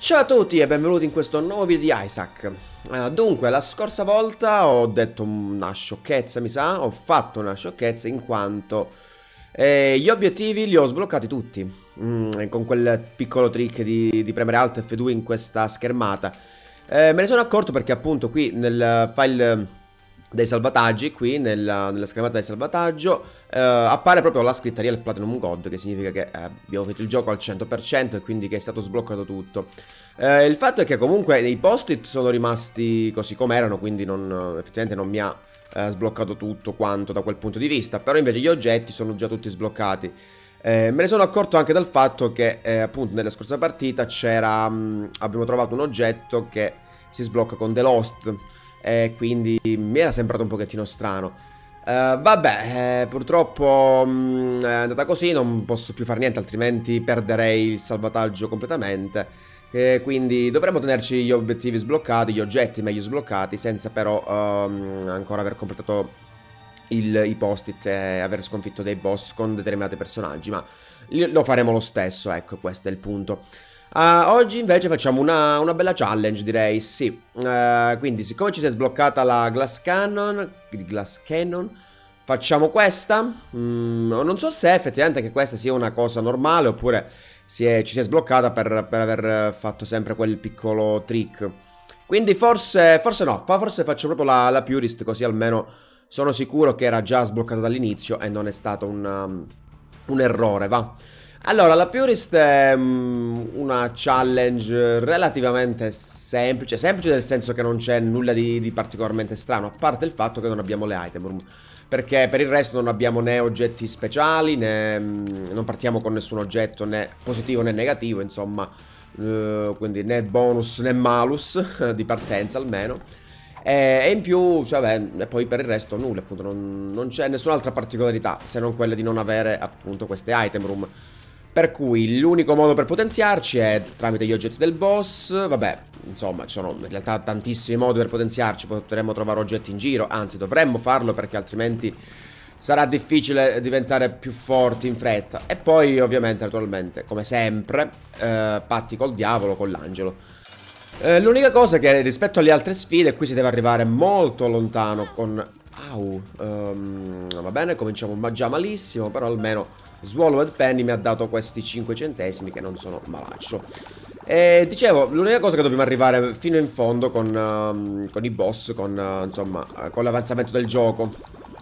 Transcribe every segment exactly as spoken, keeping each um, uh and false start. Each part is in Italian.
Ciao a tutti e benvenuti in questo nuovo video di Isaac. Uh, dunque, la scorsa volta ho detto una sciocchezza, mi sa, ho fatto una sciocchezza in quanto eh, gli obiettivi li ho sbloccati tutti, mm, con quel piccolo trick di, di premere Alt F due in questa schermata. Eh, me ne sono accorto perché appunto qui nel file dei salvataggi, qui nella, nella schermata del salvataggio, eh, appare proprio la scritta Real Platinum God, che significa che eh, abbiamo finito il gioco al cento per cento e quindi che è stato sbloccato tutto. Eh, il fatto è che comunque i post-it sono rimasti così come erano, quindi non, effettivamente non mi ha eh, sbloccato tutto quanto da quel punto di vista, però invece gli oggetti sono già tutti sbloccati. Eh, me ne sono accorto anche dal fatto che eh, appunto nella scorsa partita c'era, abbiamo trovato un oggetto che si sblocca con The Lost, e quindi mi era sembrato un pochettino strano. Uh, vabbè, eh, purtroppo mh, è andata così, non posso più fare niente, altrimenti perderei il salvataggio completamente. Eh, quindi dovremmo tenerci gli obiettivi sbloccati, gli oggetti meglio sbloccati, senza però um, ancora aver completato il, i post-it e aver sconfitto dei boss con determinati personaggi, ma lo faremo lo stesso, ecco, questo è il punto. Uh, oggi invece facciamo una, una bella challenge, direi, sì. Uh, quindi siccome ci si è sbloccata la Glass Cannon, Glass Cannon, facciamo questa. Mm, non so se effettivamente che questa sia una cosa normale oppure si è, ci si è sbloccata per, per aver fatto sempre quel piccolo trick. Quindi forse, forse no, forse faccio proprio la, la Purist, così almeno sono sicuro che era già sbloccata dall'inizio e non è stato un, um, un errore, va. Allora, la Purist è um, una challenge relativamente semplice, semplice nel senso che non c'è nulla di, di particolarmente strano, a parte il fatto che non abbiamo le item room, perché per il resto non abbiamo né oggetti speciali, né um, non partiamo con nessun oggetto né positivo né negativo, insomma, uh, quindi né bonus né malus di partenza almeno. E, e in più, cioè, beh, e poi per il resto nulla, appunto, non, non c'è nessun'altra particolarità se non quella di non avere appunto queste item room. Per cui l'unico modo per potenziarci è tramite gli oggetti del boss. Vabbè, insomma, ci sono in realtà tantissimi modi per potenziarci. Potremmo trovare oggetti in giro, anzi dovremmo farlo perché altrimenti sarà difficile diventare più forti in fretta. E poi ovviamente, naturalmente, come sempre, eh, patti col diavolo, con l'angelo. eh, L'unica cosa è che rispetto alle altre sfide qui si deve arrivare molto lontano con... Au, um, va bene, cominciamo già malissimo, però almeno... Swallowed Penny mi ha dato questi cinque centesimi che non sono malaccio. E dicevo, l'unica cosa che dobbiamo arrivare fino in fondo con, uh, con i boss, con, uh, insomma, uh, con l'avanzamento del gioco.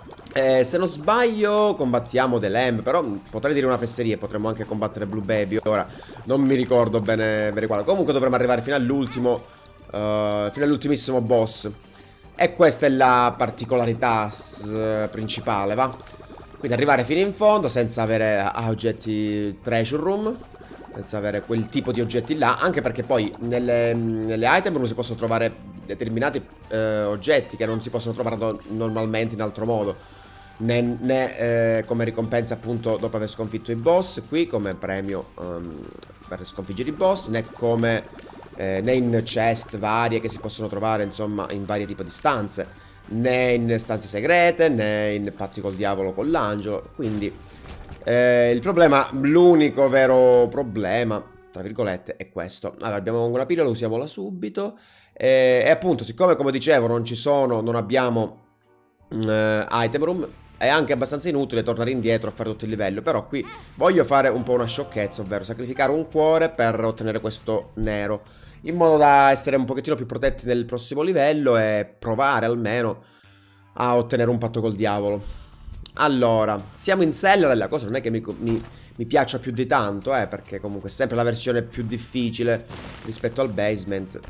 E se non sbaglio combattiamo The Lamb, però potrei dire una fesseria, potremmo anche combattere Blue Baby ora. Non mi ricordo bene, bene quale. Comunque dovremmo arrivare fino all'ultimo, uh, fino all'ultimissimo boss. E questa è la particolarità uh, principale, va? Quindi arrivare fino in fondo senza avere ah, oggetti treasure room, senza avere quel tipo di oggetti là, anche perché poi nelle, nelle item room si possono trovare determinati eh, oggetti che non si possono trovare no normalmente in altro modo, né, né eh, come ricompensa appunto dopo aver sconfitto i boss qui come premio um, per sconfiggere i boss, né come eh, né in chest varie che si possono trovare insomma in varie tipi di stanze, né in stanze segrete, né in patti col diavolo con l'angelo. Quindi eh, il problema, l'unico vero problema, tra virgolette, è questo. Allora, abbiamo una pillola, usiamola subito. E, e appunto, siccome come dicevo non ci sono, non abbiamo eh, item room, è anche abbastanza inutile tornare indietro a fare tutto il livello. Però qui voglio fare un po' una sciocchezza, ovvero sacrificare un cuore per ottenere questo nero, in modo da essere un pochettino più protetti nel prossimo livello e provare almeno a ottenere un patto col diavolo. Allora, siamo in cellar e la cosa non è che mi, mi, mi piaccia più di tanto, eh, perché comunque è sempre la versione più difficile rispetto al basement.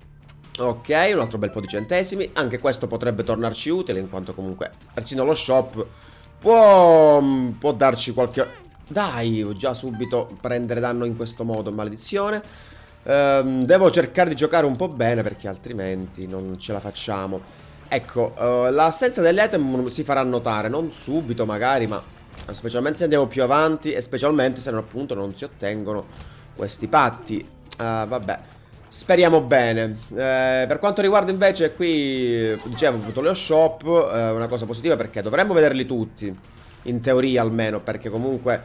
Ok, un altro bel po' di centesimi. Anche questo potrebbe tornarci utile, in quanto comunque persino lo shop può, può darci qualche... Dai, già subito prendere danno in questo modo, maledizione. Um, devo cercare di giocare un po' bene perché altrimenti non ce la facciamo. Ecco, uh, l'assenza delle item si farà notare, non subito magari, ma specialmente se andiamo più avanti e specialmente se non, appunto non si ottengono questi patti. uh, Vabbè, speriamo bene. uh, Per quanto riguarda invece qui, dicevo appunto Leo Shop, uh, una cosa positiva perché dovremmo vederli tutti, in teoria almeno, perché comunque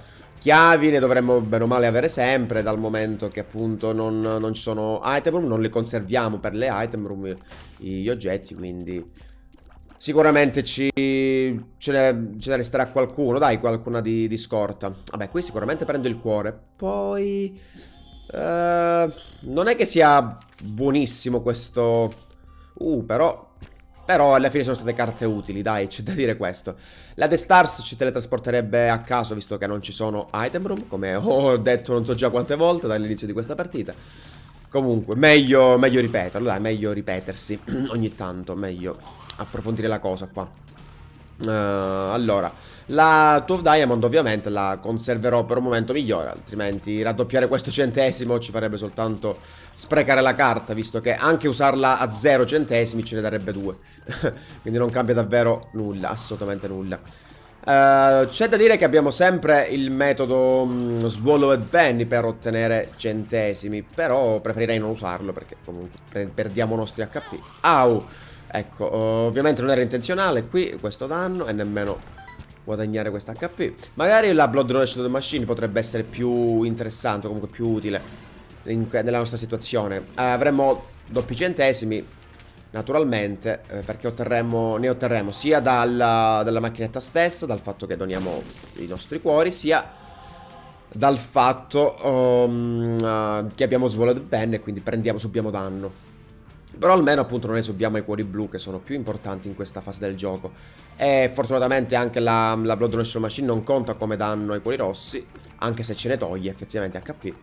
chiavi ne dovremmo bene o male avere sempre, dal momento che appunto non, non ci sono item room, non li conserviamo per le item room gli oggetti, quindi sicuramente ci, ce, ne, ce ne resterà qualcuno, dai, qualcuna di, di scorta. Vabbè, qui sicuramente prendo il cuore. Poi eh, non è che sia buonissimo questo. Uh, però Però alla fine sono state carte utili, dai, c'è da dire questo. La The Stars ci teletrasporterebbe a caso, visto che non ci sono item room, come ho detto non so già quante volte dall'inizio di questa partita. Comunque, meglio, meglio ripeterlo, dai, meglio ripetersi ogni tanto, meglio approfondire la cosa qua. Uh, allora, la Two of Diamond ovviamente la conserverò per un momento migliore, altrimenti raddoppiare questo centesimo ci farebbe soltanto sprecare la carta, visto che anche usarla a zero centesimi ce ne darebbe due. Quindi non cambia davvero nulla, assolutamente nulla. Uh, c'è da dire che abbiamo sempre il metodo um, Swallowed Penny per ottenere centesimi, però preferirei non usarlo perché comunque perdiamo i nostri H P. Au! Ecco, ovviamente non era intenzionale qui questo danno e nemmeno guadagnare questa H P. Magari la Blood Donation Machine potrebbe essere più interessante, comunque più utile in, nella nostra situazione. Uh, avremmo doppi centesimi, naturalmente, eh, perché otterremo, ne otterremo sia dalla, dalla macchinetta stessa, dal fatto che doniamo i nostri cuori, sia dal fatto um, uh, che abbiamo Swallowed Pen e quindi prendiamo, subiamo danno. Però almeno appunto non ne subiamo i cuori blu, che sono più importanti in questa fase del gioco. E fortunatamente anche la, la Blood Donation Machine non conta come danno ai cuori rossi, anche se ce ne toglie effettivamente H P.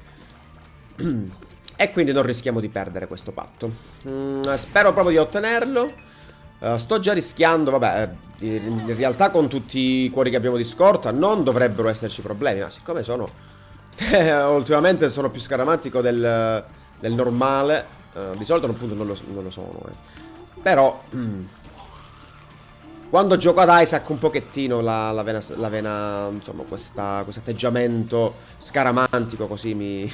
E quindi non rischiamo di perdere questo patto. mm, Spero proprio di ottenerlo. uh, Sto già rischiando, vabbè, in, in realtà con tutti i cuori che abbiamo di scorta non dovrebbero esserci problemi, ma siccome sono ultimamente sono più scaramantico del, del normale, Uh, di solito appunto non lo, non lo sono, eh. Però mm, quando gioco ad Isaac un pochettino la, la vena, la vena insomma, questo atteggiamento scaramantico così mi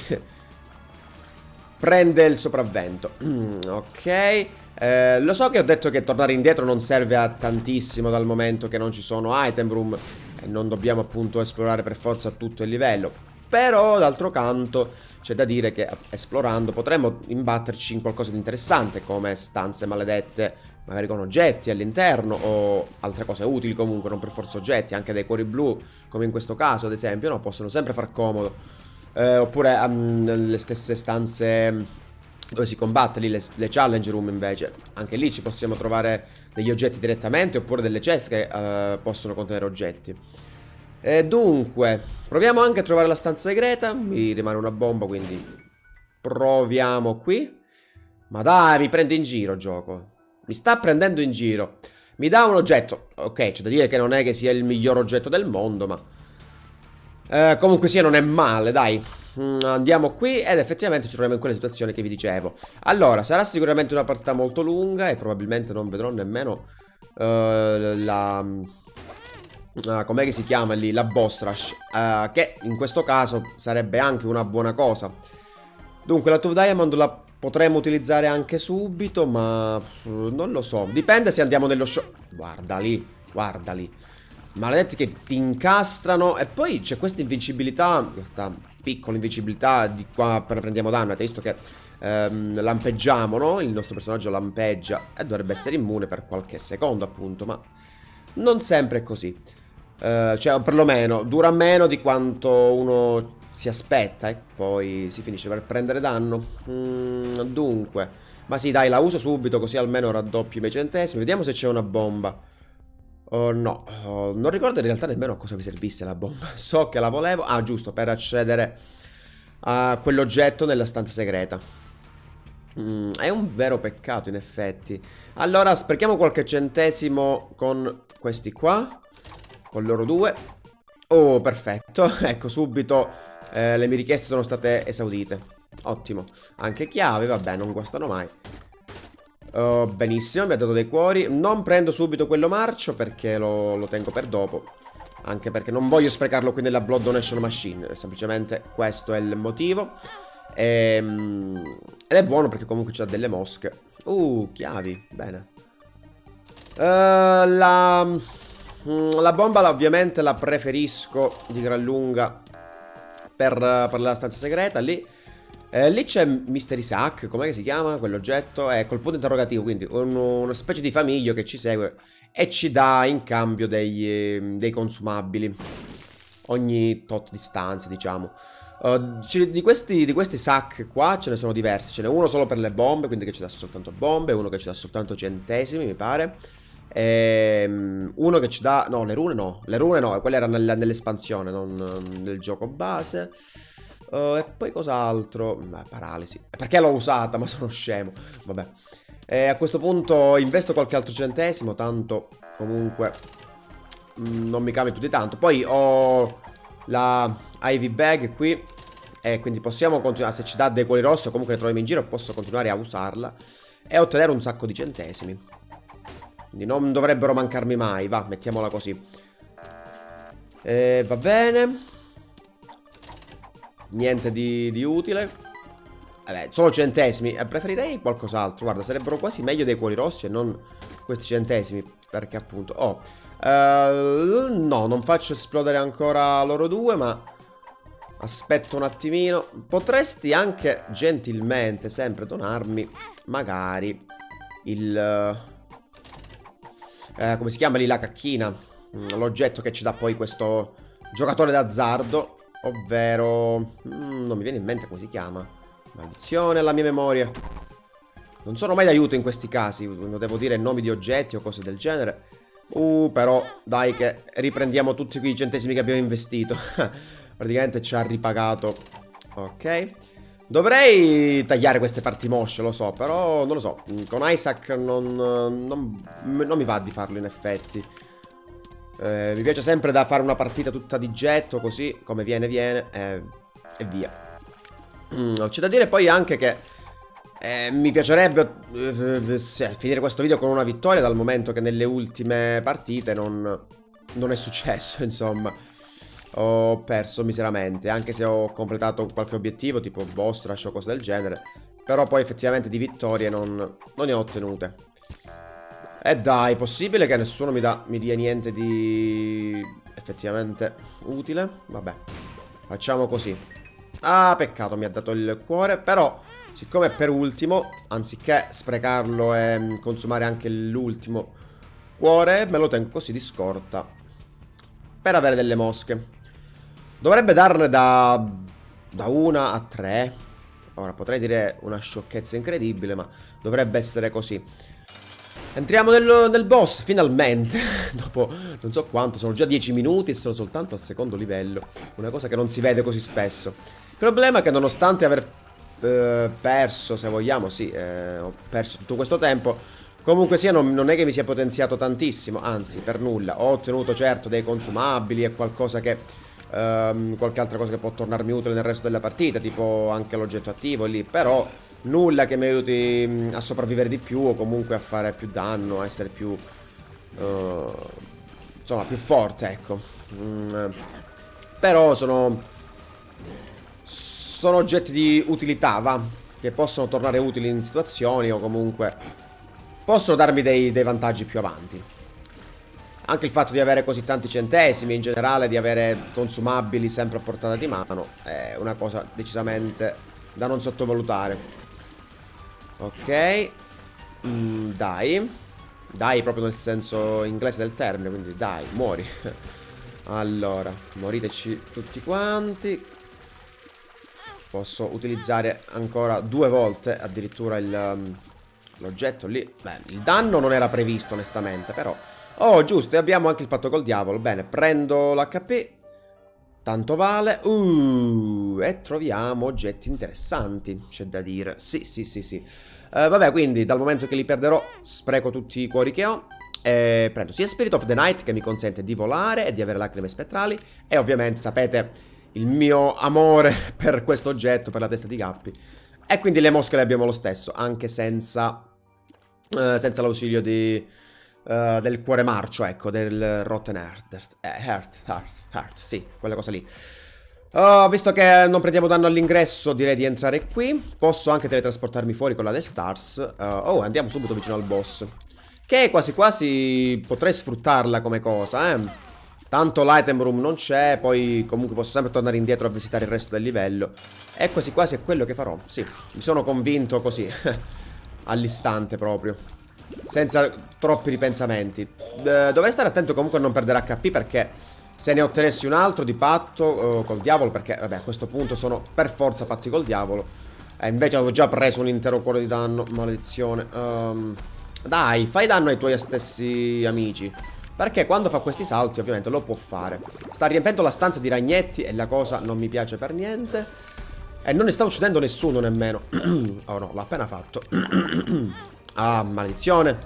prende il sopravvento. mm, Ok, eh, lo so che ho detto che tornare indietro non serve a tantissimo, dal momento che non ci sono item room e non dobbiamo appunto esplorare per forza tutto il livello. Però d'altro canto c'è da dire che esplorando potremmo imbatterci in qualcosa di interessante, come stanze maledette, magari con oggetti all'interno, o altre cose utili comunque, non per forza oggetti, anche dei cuori blu, come in questo caso ad esempio, no? Possono sempre far comodo. Eh, oppure um, nelle stesse stanze dove si combatte, lì le, le challenge room invece, anche lì ci possiamo trovare degli oggetti direttamente, oppure delle chest che uh, possono contenere oggetti. E dunque, proviamo anche a trovare la stanza segreta. Mi rimane una bomba, quindi proviamo qui. Ma dai, mi prende in giro, gioco. Mi sta prendendo in giro. Mi dà un oggetto. Ok, c'è da dire che non è che sia il miglior oggetto del mondo, ma eh, comunque sia, non è male, dai. mm, Andiamo qui ed effettivamente ci troviamo in quella situazione che vi dicevo. Allora, sarà sicuramente una partita molto lunga e probabilmente non vedrò nemmeno uh, la... Uh, com'è che si chiama lì? La boss rush, uh, che in questo caso sarebbe anche una buona cosa. Dunque la Two of Diamond la potremmo utilizzare anche subito, ma uh, non lo so. Dipende se andiamo nello show. Guarda lì, guarda lì. Maledetti che ti incastrano. E poi c'è questa invincibilità, questa piccola invincibilità di qua appena prendiamo danno. Avete visto che um, lampeggiamo, no? Il nostro personaggio lampeggia e dovrebbe essere immune per qualche secondo appunto, ma non sempre è così. Uh, cioè, perlomeno, dura meno di quanto uno si aspetta e poi si finisce per prendere danno. mm, Dunque, ma sì, dai, la uso subito così almeno raddoppio i miei centesimi. Vediamo se c'è una bomba. Oh no, oh, non ricordo in realtà nemmeno a cosa mi servisse la bomba. So che la volevo, ah giusto, per accedere a quell'oggetto nella stanza segreta. mm, È un vero peccato in effetti. Allora, sprechiamo qualche centesimo con questi qua, con loro due. Oh, perfetto. Ecco, subito eh, le mie richieste sono state esaudite. Ottimo. Anche chiave, vabbè, non guastano mai. Oh, benissimo, mi ha dato dei cuori. Non prendo subito quello marcio perché lo, lo tengo per dopo. Anche perché non voglio sprecarlo qui nella Blood Donation Machine. Semplicemente questo è il motivo. Ehm, ed è buono perché comunque c'ha delle mosche. Uh, chiavi, bene. uh, La... La bomba ovviamente la preferisco di gran lunga per, per la stanza segreta, lì. Eh, lì c'è Mystery Sack, com'è che si chiama quell'oggetto? È col punto interrogativo, quindi un, una specie di famiglio che ci segue e ci dà in cambio dei, dei consumabili ogni tot distanze, diciamo. Uh, di, questi, di questi sack qua ce ne sono diversi. Ce n'è uno solo per le bombe, quindi che ci dà soltanto bombe, uno che ci dà soltanto centesimi, mi pare. Ehm, uno che ci dà... No, le rune no. Le rune no, quelle erano nell'espansione, non nel gioco base. Uh, e poi cos'altro? Beh, paralisi. Perché l'ho usata? Ma sono scemo. Vabbè. E a questo punto investo qualche altro centesimo. Tanto comunque mh, non mi cambia più di tanto. Poi ho la Ivy Bag qui. E quindi possiamo continuare. Se ci dà dei cuori rossi o comunque ne troviamo in giro, posso continuare a usarla e ottenere un sacco di centesimi. Quindi non dovrebbero mancarmi mai. Va, mettiamola così. E va bene. Niente di, di utile. Vabbè, solo centesimi. eh, Preferirei qualcos'altro. Guarda, sarebbero quasi meglio dei cuori rossi e non questi centesimi. Perché appunto... Oh, uh, no, non faccio esplodere ancora loro due, ma aspetto un attimino. Potresti anche gentilmente sempre donarmi magari il... Uh, eh, come si chiama lì? La cacchina. L'oggetto che ci dà poi questo giocatore d'azzardo. Ovvero... Mm, non mi viene in mente come si chiama. Maledizione alla mia memoria. Non sono mai d'aiuto in questi casi. Non devo dire nomi di oggetti o cose del genere. Uh, però dai che riprendiamo tutti quei centesimi che abbiamo investito. Praticamente ci ha ripagato. Ok. Dovrei tagliare queste parti mosce, lo so. Però non lo so. Con Isaac non, non, non mi va di farlo in effetti. Eh, mi piace sempre da fare una partita tutta di getto, così come viene viene e, e via. mm, C'è da dire poi anche che eh, mi piacerebbe eh, finire questo video con una vittoria, dal momento che nelle ultime partite non, non è successo, insomma. Ho perso miseramente, anche se ho completato qualche obiettivo tipo boss rush o cose del genere. Però poi effettivamente di vittorie non, non ne ho ottenute. E dai, possibile che nessuno mi, dà, mi dia niente di effettivamente utile? Vabbè, facciamo così. Ah, peccato, mi ha dato il cuore. Però, siccome per ultimo, anziché sprecarlo e consumare anche l'ultimo cuore, me lo tengo così di scorta per avere delle mosche. Dovrebbe darne da, da una a tre. Ora, potrei dire una sciocchezza incredibile, ma dovrebbe essere così. Entriamo nel, nel boss, finalmente. Dopo non so quanto, sono già dieci minuti e sono soltanto al secondo livello. Una cosa che non si vede così spesso. Il problema è che nonostante aver eh, perso, se vogliamo, sì, eh, ho perso tutto questo tempo, comunque sia non, non è che mi sia potenziato tantissimo, anzi, per nulla. Ho ottenuto certo dei consumabili e qualcosa che... Ehm, qualche altra cosa che può tornarmi utile nel resto della partita, tipo anche l'oggetto attivo lì, però... nulla che mi aiuti a sopravvivere di più o comunque a fare più danno, a essere più... Uh, insomma, più forte, ecco. Mm, però sono... Sono oggetti di utilità, va? Che possono tornare utili in situazioni o comunque... possono darmi dei, dei vantaggi più avanti. Anche il fatto di avere così tanti centesimi, in generale di avere consumabili sempre a portata di mano, è una cosa decisamente da non sottovalutare. Ok. mm, Dai. Dai proprio nel senso inglese del termine, quindi dai, muori. Allora, moriteci tutti quanti. Posso utilizzare ancora due volte addirittura il, l'oggetto lì. Beh, il danno non era previsto onestamente, però... Oh, giusto, e abbiamo anche il patto col diavolo. Bene, prendo l'H P. Tanto vale. Uh, e troviamo oggetti interessanti, c'è da dire. Sì, sì, sì, sì. Uh, vabbè, quindi dal momento che li perderò, spreco tutti i cuori che ho. E prendo sia Spirit of the Night, che mi consente di volare e di avere lacrime spettrali. E ovviamente sapete il mio amore per questo oggetto, per la testa di Gappi. E quindi le mosche le abbiamo lo stesso, anche senza, uh, senza l'ausilio di... Uh, del cuore marcio, ecco, del Rotten Heart, eh, Heart, Heart, Heart, sì, quella cosa lì. uh, Visto che non prendiamo danno all'ingresso, direi di entrare qui. Posso anche teletrasportarmi fuori con la Death Stars. uh, Oh, andiamo subito vicino al boss, che quasi quasi potrei sfruttarla come cosa, eh Tanto l'item room non c'è, poi comunque posso sempre tornare indietro a visitare il resto del livello. E quasi quasi è quello che farò. Sì, mi sono convinto così, all'istante proprio, senza troppi ripensamenti. Eh, dovrei stare attento comunque a non perdere H P, perché se ne ottenessi un altro di patto eh, col diavolo, perché vabbè a questo punto sono per forza patti col diavolo. E invece avevo già preso un intero cuore di danno, maledizione. um, Dai, fai danno ai tuoi stessi amici, perché quando fa questi salti ovviamente lo può fare. Sta riempendo la stanza di ragnetti e la cosa non mi piace per niente. E non ne sta uccidendo nessuno nemmeno. Oh no, l'ha appena fatto. Ah, maledizione.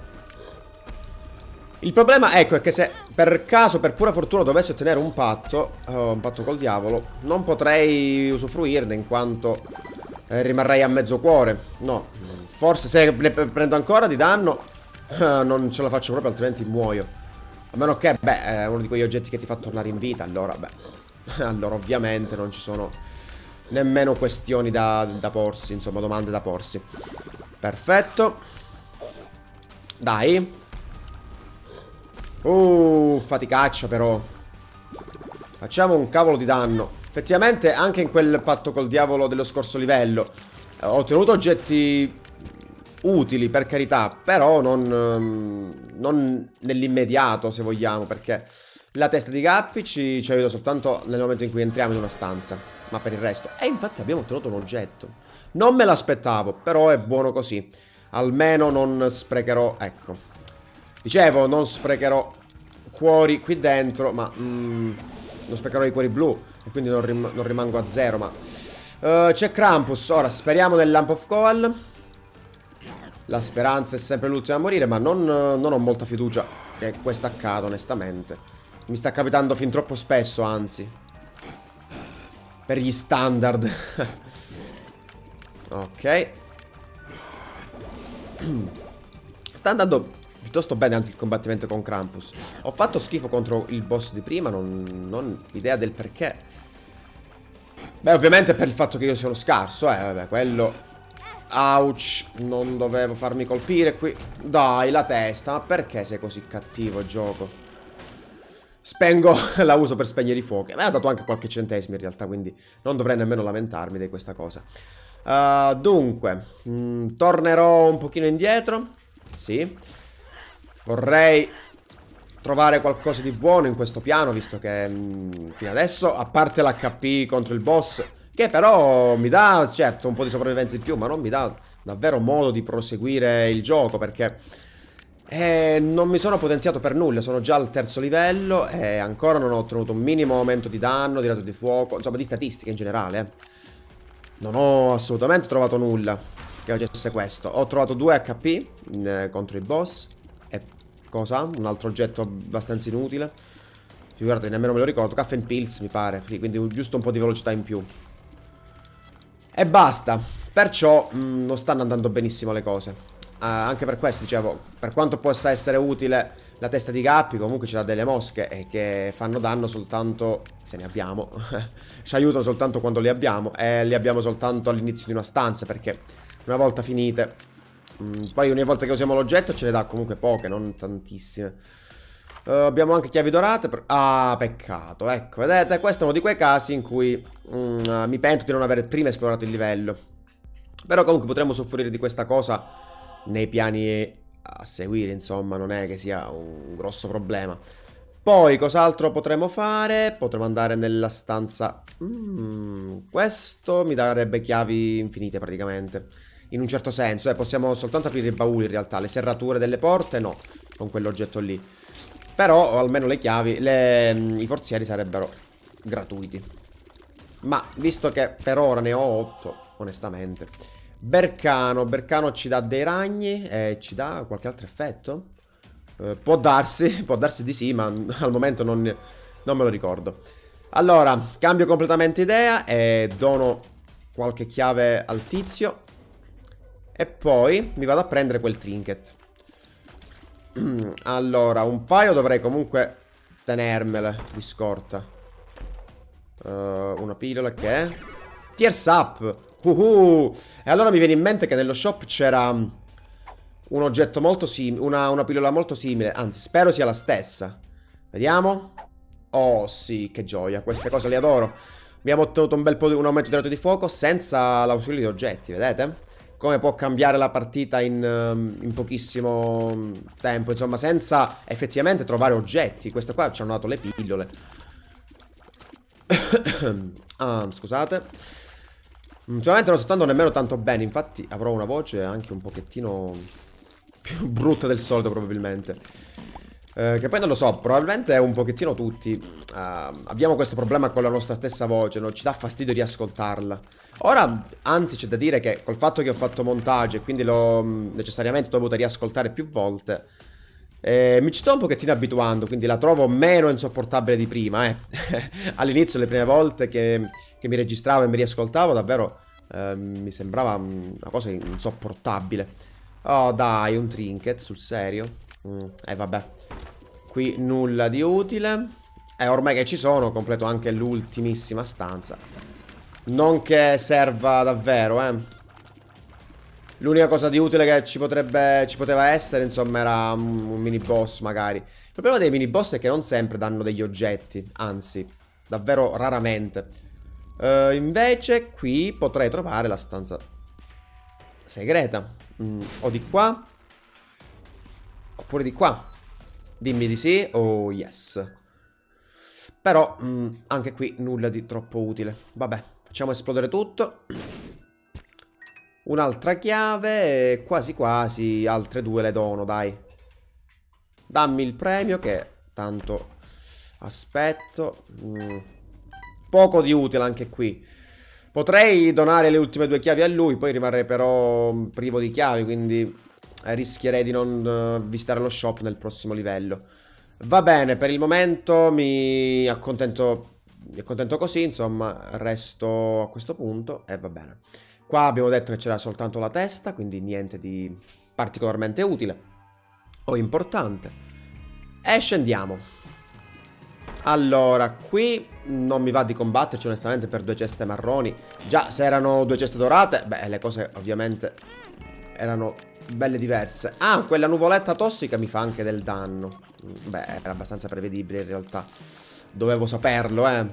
Il problema, ecco, è che se per caso, per pura fortuna, dovessi ottenere un patto, uh, un patto col diavolo, non potrei usufruirne in quanto eh, rimarrei a mezzo cuore. No, forse se ne prendo ancora di danno uh, non ce la faccio proprio, altrimenti muoio. A meno che, beh, è uno di quegli oggetti che ti fa tornare in vita. Allora, beh, allora ovviamente non ci sono nemmeno questioni da, da porsi, insomma, domande da porsi. Perfetto. Dai. Uh, faticaccia però. Facciamo un cavolo di danno. Effettivamente anche in quel patto col diavolo dello scorso livello eh, ho ottenuto oggetti utili, per carità, però non, um, non nell'immediato, se vogliamo, perché la testa di Gappi ci, ci aiuta soltanto nel momento in cui entriamo in una stanza. Ma per il resto... E infatti abbiamo ottenuto un oggetto. Non me l'aspettavo, però è buono così. Almeno non sprecherò... Ecco. Dicevo, non sprecherò cuori qui dentro, ma... Mm, non sprecherò i cuori blu. E quindi non, rim non rimango a zero, ma... Uh, c'è Krampus. Ora, speriamo nel Lamp of Coal. La speranza è sempre l'ultima a morire, ma non, non ho molta fiducia che questo accada, onestamente. Mi sta capitando fin troppo spesso, anzi. Per gli standard. Ok. Sta andando piuttosto bene, anzi, il combattimento con Krampus. Ho fatto schifo contro il boss di prima, non, non idea del perché. Beh, ovviamente per il fatto che io sono scarso, eh, vabbè, quello... Ouch, non dovevo farmi colpire qui. Dai, la testa, ma perché sei così cattivo, gioco? Spengo, la uso per spegnere i fuochi. Mi ha dato anche qualche centesimo in realtà, quindi non dovrei nemmeno lamentarmi di questa cosa. uh, Dunque, mh, tornerò un pochino indietro. Sì. Vorrei trovare qualcosa di buono in questo piano, visto che mh, fino adesso, a parte l'H P contro il boss, che però mi dà, certo, un po' di sopravvivenza in più, ma non mi dà davvero modo di proseguire il gioco, perché eh, non mi sono potenziato per nulla. Sono già al terzo livello e ancora non ho ottenuto un minimo aumento di danno, di rato di fuoco, insomma di statistiche in generale, eh. Non ho assolutamente trovato nulla che facesse questo. Ho trovato due H P eh, contro i boss. E cosa? Un altro oggetto abbastanza inutile. Figurate, nemmeno me lo ricordo. Caffè and Pills mi pare, sì, quindi giusto un po' di velocità in più. E basta. Perciò mh, non stanno andando benissimo le cose. uh, Anche per questo dicevo, per quanto possa essere utile la testa di Gappi, comunque ci dà delle mosche e che fanno danno soltanto se ne abbiamo. Ci aiutano soltanto quando le abbiamo. E le abbiamo soltanto all'inizio di una stanza, perché una volta finite mh, poi ogni volta che usiamo l'oggetto ce ne dà comunque poche, non tantissime. Uh, abbiamo anche chiavi dorate per... Ah, peccato. Ecco, vedete, questo è uno di quei casi in cui mm, mi pento di non aver prima esplorato il livello. Però comunque potremmo soffrire di questa cosa nei piani a seguire, insomma, non è che sia un grosso problema. Poi, cos'altro potremmo fare? Potremmo andare nella stanza... Mm, questo mi darebbe chiavi infinite praticamente. In un certo senso, eh, possiamo soltanto aprire i bauli in realtà. Le serrature delle porte no, con quell'oggetto lì. Però almeno le chiavi, le, i forzieri sarebbero gratuiti. Ma visto che per ora ne ho otto, onestamente. Bercano, Bercano ci dà dei ragni e ci dà qualche altro effetto? Eh, può darsi, può darsi di sì, ma al momento non, non me lo ricordo. Allora, cambio completamente idea e dono qualche chiave al tizio. E poi mi vado a prendere quel trinket. Allora, un paio dovrei comunque tenermele di scorta. uh, Una pillola che è Tears Up. uh -huh. E allora mi viene in mente che nello shop c'era un oggetto molto simile, una, una pillola molto simile. Anzi, spero sia la stessa. Vediamo. Oh sì, che gioia, queste cose le adoro. Abbiamo ottenuto un bel po' di un aumento di rato di fuoco senza l'ausilio di oggetti, vedete? Come può cambiare la partita in, um, in pochissimo tempo, insomma, senza effettivamente trovare oggetti. Queste qua ci hanno dato le pillole. Ah, scusate. Ultimamente non sto stando nemmeno tanto bene, infatti avrò una voce anche un pochettino più brutta del solito probabilmente. Eh, che poi non lo so, probabilmente è un pochettino tutti. Uh, abbiamo questo problema con la nostra stessa voce, non ci dà fastidio riascoltarla. Ora, anzi, c'è da dire che col fatto che ho fatto montaggio e quindi l'ho necessariamente dovuto riascoltare più volte, eh, mi ci sto un pochettino abituando, quindi la trovo meno insopportabile di prima, eh. All'inizio, le prime volte che, che mi registravo e mi riascoltavo, davvero eh, mi sembrava una cosa insopportabile. Oh, dai, un trinket, sul serio? Mm, eh, vabbè. Qui nulla di utile. E eh, ormai che ci sono, completo anche l'ultimissima stanza. Non che serva davvero, eh. L'unica cosa di utile che ci potrebbe, ci poteva essere, insomma, era un, un mini boss magari. Il problema dei mini boss è che non sempre danno degli oggetti, anzi, davvero raramente. Uh, invece qui potrei trovare la stanza segreta. Mm, o di qua, oppure di qua. Dimmi di sì. Oh yes. Però mh, anche qui nulla di troppo utile. Vabbè, facciamo esplodere tutto. Un'altra chiave e quasi quasi altre due le dono, dai. Dammi il premio che tanto aspetto. Mm. Poco di utile anche qui. Potrei donare le ultime due chiavi a lui, poi rimarrei però privo di chiavi, quindi rischierei di non uh, visitare lo shop nel prossimo livello. Va bene, per il momento mi accontento, mi accontento così, insomma, resto a questo punto e va bene. Qua abbiamo detto che c'era soltanto la testa, quindi niente di particolarmente utile o importante. E scendiamo. Allora, qui non mi va di combatterci onestamente per due ceste marroni. Già, se erano due ceste dorate, beh, le cose ovviamente erano belle diverse. Ah, quella nuvoletta tossica mi fa anche del danno. Beh, era abbastanza prevedibile in realtà. Dovevo saperlo, eh.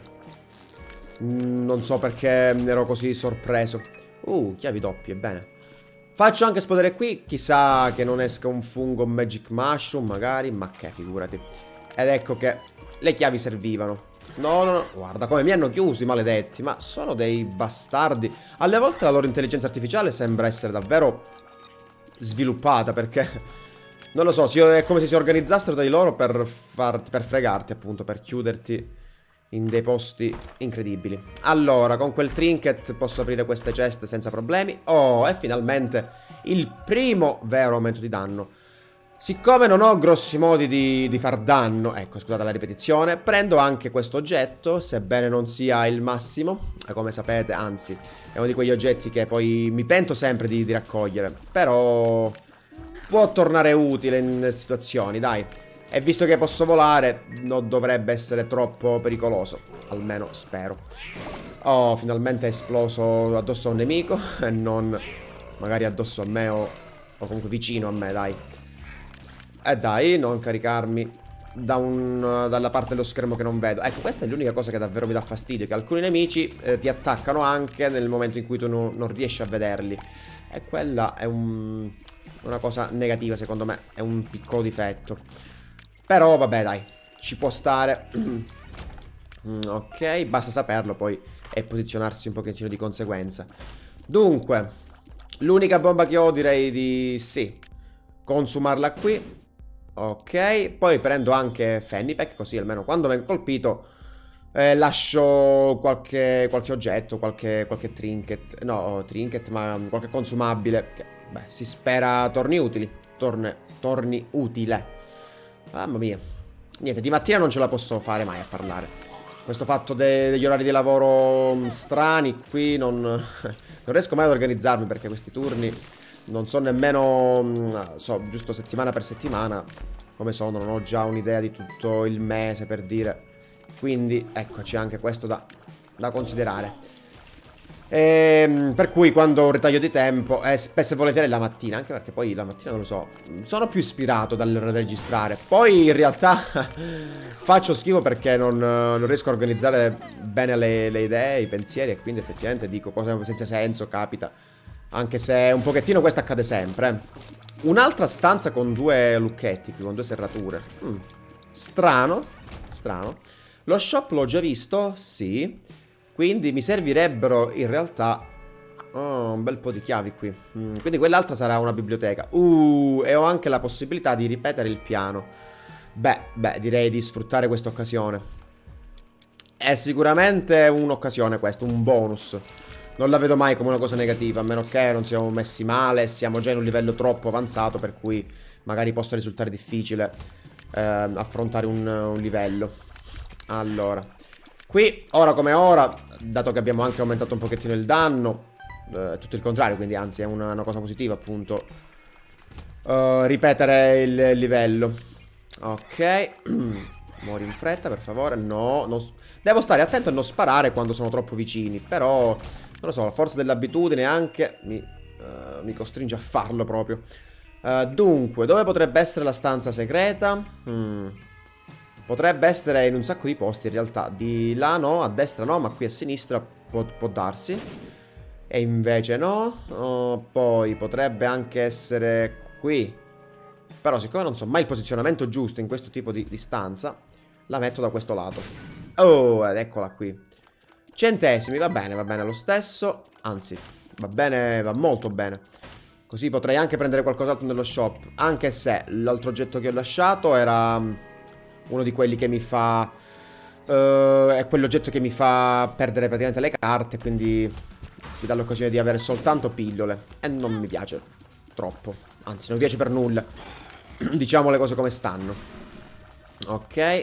Non so perché ero così sorpreso. Uh, chiavi doppie, bene. Faccio anche esplodere qui. Chissà che non esca un fungo Magic Mushroom, magari. Ma che, figurati. Ed ecco che le chiavi servivano. No, no, no. Guarda come mi hanno chiuso i maledetti. Ma sono dei bastardi. Alle volte la loro intelligenza artificiale sembra essere davvero sviluppata, perché non lo so, si, è come se si organizzassero da di loro per, far, per fregarti, appunto, per chiuderti in dei posti incredibili. Allora, con quel trinket posso aprire queste ceste senza problemi. Oh, e finalmente il primo vero aumento di danno. Siccome non ho grossi modi di, di far danno, ecco, scusate la ripetizione, prendo anche questo oggetto, sebbene non sia il massimo, come sapete, anzi, è uno di quegli oggetti che poi mi pento sempre di, di raccogliere, però può tornare utile in situazioni, dai. E visto che posso volare, non dovrebbe essere troppo pericoloso, almeno spero. Oh, finalmente è esploso addosso a un nemico e non magari addosso a me o, o comunque vicino a me, dai. E eh dai, non caricarmi da un, dalla parte dello schermo che non vedo. Ecco, questa è l'unica cosa che davvero mi dà fastidio, che alcuni nemici eh, ti attaccano anche nel momento in cui tu no, non riesci a vederli. E quella è un, una cosa negativa, secondo me. È un piccolo difetto. Però vabbè, dai, ci può stare. Ok, basta saperlo poi e posizionarsi un pochettino di conseguenza. Dunque, l'unica bomba che ho direi di sì, consumarla qui. Ok, poi prendo anche Fanny Pack, così almeno quando vengo colpito eh, lascio qualche, qualche oggetto, qualche, qualche trinket. No, trinket, ma qualche consumabile che, beh, si spera torni utili. Torne, torni utile. Mamma mia. Niente, di mattina non ce la posso fare mai a parlare. Questo fatto de degli orari di lavoro strani qui non, non riesco mai ad organizzarmi, perché questi turni non so nemmeno, so, giusto settimana per settimana come sono, non ho già un'idea di tutto il mese, per dire. Quindi eccoci, anche questo da, da considerare. Ehm, per cui quando ho un ritaglio di tempo è spesso e volentieri la mattina. Anche perché poi la mattina non lo so, sono più ispirato dal registrare. Poi in realtà faccio schifo perché non, non riesco a organizzare bene le, le idee, i pensieri. E quindi effettivamente dico cose senza senso, capita. Anche se un pochettino questo accade sempre, eh. Un'altra stanza con due lucchetti qui, con due serrature. mm. Strano. Strano. Lo shop l'ho già visto? Sì. Quindi mi servirebbero in realtà oh, un bel po' di chiavi qui. mm, Quindi quell'altra sarà una biblioteca. Uh, e ho anche la possibilità di ripetere il piano. Beh, beh, direi di sfruttare questa occasione. È sicuramente un'occasione questa, un bonus. Non la vedo mai come una cosa negativa, a meno che non siamo messi male, siamo già in un livello troppo avanzato, per cui magari possa risultare difficile eh, affrontare un, un livello. Allora, qui, ora come ora, dato che abbiamo anche aumentato un pochettino il danno, eh, tutto il contrario, quindi anzi è una, una cosa positiva appunto, uh, ripetere il livello. Ok, muori in fretta per favore, no, non... devo stare attento a non sparare quando sono troppo vicini, però non lo so, la forza dell'abitudine anche mi, uh, mi costringe a farlo proprio. uh, Dunque, dove potrebbe essere la stanza segreta? Hmm... Potrebbe essere in un sacco di posti in realtà. Di là no, a destra no, ma qui a sinistra può, può darsi. E invece no. Oh, poi potrebbe anche essere qui. Però siccome non so mai il posizionamento giusto in questo tipo di, di stanza, la metto da questo lato. Oh, ed eccola qui. Centesimi, va bene, va bene lo stesso. Anzi, va bene, va molto bene. Così potrei anche prendere qualcos'altro nello shop. Anche se l'altro oggetto che ho lasciato era... uno di quelli che mi fa... Uh, è quell'oggetto che mi fa perdere praticamente le carte, quindi mi dà l'occasione di avere soltanto pillole. E non mi piace troppo. Anzi, non mi piace per nulla. Diciamo le cose come stanno. Ok.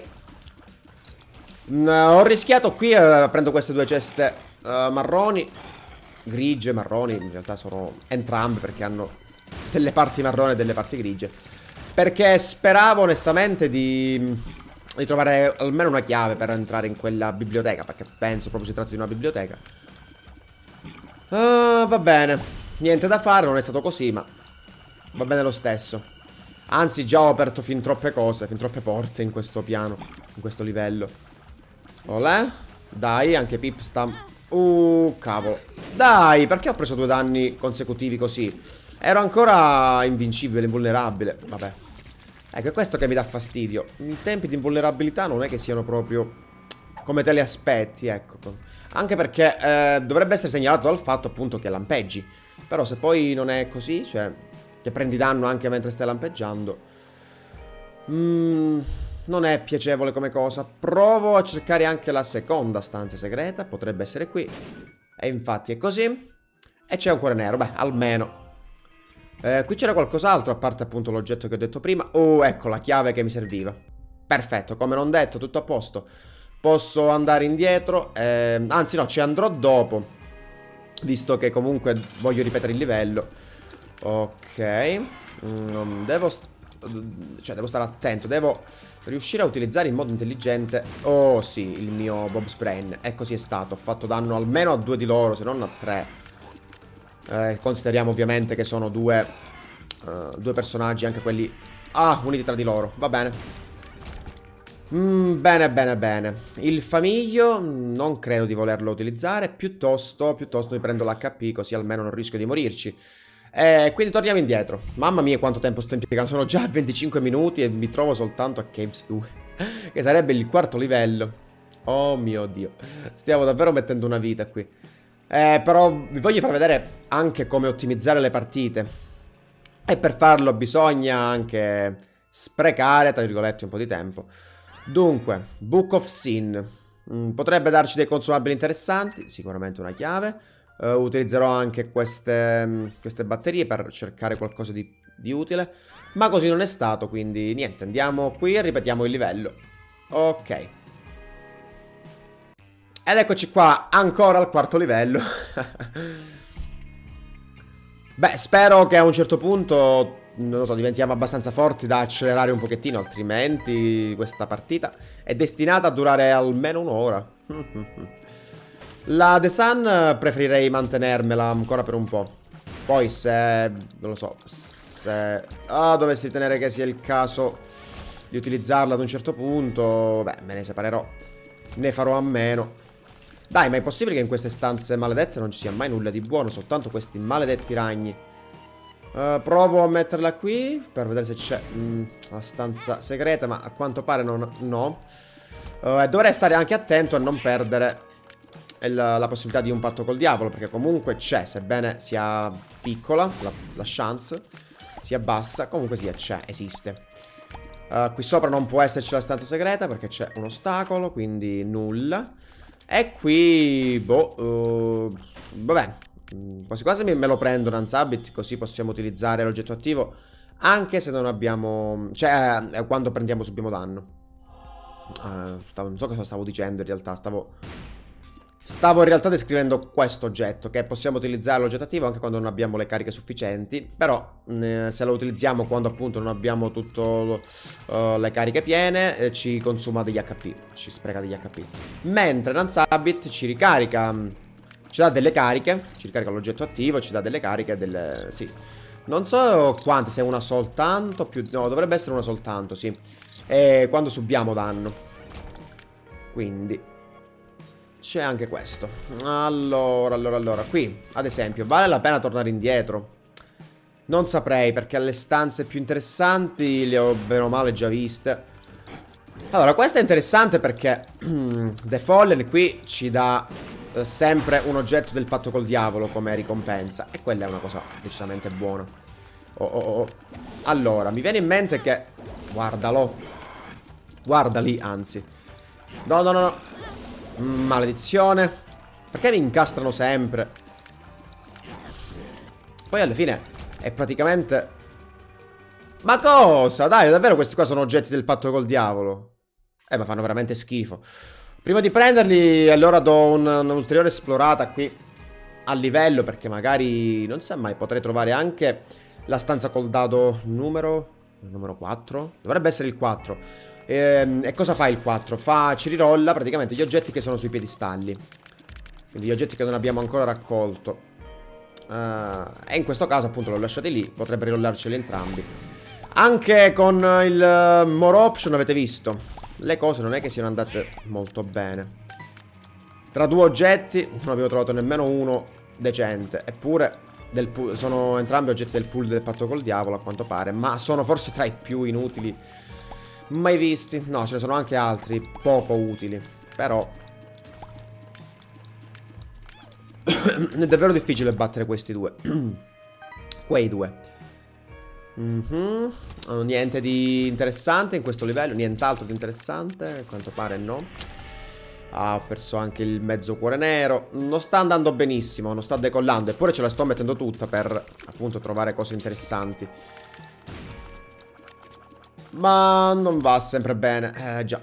Mm, ho rischiato qui, uh, prendo queste due ceste uh, marroni. Grigie, marroni, in realtà sono entrambe perché hanno delle parti marroni e delle parti grigie. Perché speravo onestamente di, di trovare almeno una chiave per entrare in quella biblioteca. Perché penso proprio si tratti di una biblioteca. uh, Va bene. Niente da fare, non è stato così, ma va bene lo stesso. Anzi, già ho aperto fin troppe cose, fin troppe porte in questo piano, in questo livello. Olè. Dai, anche Pip sta... Uh, cavolo. Dai, perché ho preso due danni consecutivi così? Ero ancora invincibile, invulnerabile. Vabbè. Ecco, è questo che mi dà fastidio. I tempi di invulnerabilità non è che siano proprio come te li aspetti, ecco. Anche perché eh, dovrebbe essere segnalato dal fatto appunto che lampeggi. Però se poi non è così, cioè che prendi danno anche mentre stai lampeggiando, mm, non è piacevole come cosa. Provo a cercare anche la seconda stanza segreta. Potrebbe essere qui. E infatti è così. E c'è un cuore nero, beh, almeno. Eh, qui c'era qualcos'altro a parte appunto l'oggetto che ho detto prima. Oh, ecco la chiave che mi serviva. Perfetto, come non detto, tutto a posto. Posso andare indietro, eh, anzi no, ci andrò dopo, visto che comunque voglio ripetere il livello. Ok. Non devo... Cioè, devo stare attento. Devo riuscire a utilizzare in modo intelligente. Oh sì, il mio Bob's Brain. E così è stato. Ho fatto danno almeno a due di loro, se non a tre. Eh, consideriamo ovviamente che sono due uh, due personaggi, anche quelli ah, uniti tra di loro, va bene. mm, Bene, bene, bene. Il famiglio non credo di volerlo utilizzare. Piuttosto, piuttosto mi prendo l'H P, così almeno non rischio di morirci. E quindi torniamo indietro. Mamma mia quanto tempo sto impiegando. Sono già a venticinque minuti e mi trovo soltanto a Caves due, che sarebbe il quarto livello. Oh mio Dio, stiamo davvero mettendo una vita qui. Eh, però vi voglio far vedere anche come ottimizzare le partite. E per farlo bisogna anche sprecare, tra virgolette, un po' di tempo. Dunque, Book of Sin. mm, Potrebbe darci dei consumabili interessanti. Sicuramente una chiave. uh, Utilizzerò anche queste, queste batterie per cercare qualcosa di, di utile. Ma così non è stato, quindi niente, andiamo qui e ripetiamo il livello. Ok. Ed eccoci qua, ancora al quarto livello. Beh, spero che a un certo punto, non lo so, diventiamo abbastanza forti da accelerare un pochettino, altrimenti questa partita è destinata a durare almeno un'ora. La The Sun preferirei mantenermela ancora per un po'. Poi se... non lo so. Se... ah, dovessi ritenere che sia il caso di utilizzarla ad un certo punto, beh, me ne separerò. Ne farò a meno. Dai, ma è possibile che in queste stanze maledette non ci sia mai nulla di buono, soltanto questi maledetti ragni. Uh, provo a metterla qui per vedere se c'è mm, la stanza segreta, ma a quanto pare non, no. Uh, e dovrei stare anche attento a non perdere il, la possibilità di un patto col diavolo, perché comunque c'è, sebbene sia piccola, la, la chance sia bassa, comunque sia c'è, esiste. Uh, qui sopra non può esserci la stanza segreta perché c'è un ostacolo, quindi nulla. E qui, boh, uh, vabbè, quasi quasi me lo prendo un Unsubmit, così possiamo utilizzare l'oggetto attivo anche se non abbiamo, cioè eh, quando prendiamo subiamo danno. uh, stavo, Non so cosa stavo dicendo in realtà, stavo Stavo in realtà descrivendo questo oggetto, che possiamo utilizzare l'oggetto attivo anche quando non abbiamo le cariche sufficienti. Però eh, se lo utilizziamo quando appunto non abbiamo tutte uh, le cariche piene, eh, ci consuma degli H P, ci spreca degli H P. Mentre Unsubmit ci ricarica, ci dà delle cariche, ci ricarica l'oggetto attivo, ci dà delle cariche, delle... sì. Non so quante, se è una soltanto, più... no, dovrebbe essere una soltanto, sì. E quando subiamo danno. Quindi... c'è anche questo. Allora, allora, allora. Qui, ad esempio, vale la pena tornare indietro? Non saprei, perché le stanze più interessanti le ho bene o male già viste. Allora, questa è interessante perché The Fallen qui ci dà eh, sempre un oggetto del patto col diavolo come ricompensa. E quella è una cosa decisamente buona. Oh, oh, oh. Allora, mi viene in mente che... guardalo. Guarda lì, anzi. No, no, no, no. Maledizione. Perché mi incastrano sempre? Poi alla fine è praticamente... ma cosa? Dai, davvero questi qua sono oggetti del patto col diavolo? Eh, ma fanno veramente schifo. Prima di prenderli, allora do un'ulteriore esplorata qui a livello, perché magari, non sa mai, potrei trovare anche la stanza col dado numero... numero quattro? Dovrebbe essere il quattro. E, e cosa fa il quattro? Fa, ci rirolla praticamente gli oggetti che sono sui piedistalli. Quindi gli oggetti che non abbiamo ancora raccolto. uh, E in questo caso appunto l'ho lasciati lì. Potrebbe rirollarceli entrambi. Anche con il uh, More Option avete visto, le cose non è che siano andate molto bene. Tra due oggetti non avevo trovato nemmeno uno decente. Eppure del pool, sono entrambi oggetti del pool del patto col diavolo a quanto pare. Ma sono forse tra i più inutili mai visti. No, ce ne sono anche altri poco utili. Però è davvero difficile battere questi due. Quei due. mm-hmm. oh, Niente di interessante in questo livello. Nient'altro di interessante. A quanto pare no. Ah, ho perso anche il mezzo cuore nero. Non sta andando benissimo, non sta decollando. Eppure ce la sto mettendo tutta per appunto trovare cose interessanti. Ma non va sempre bene. Eh già.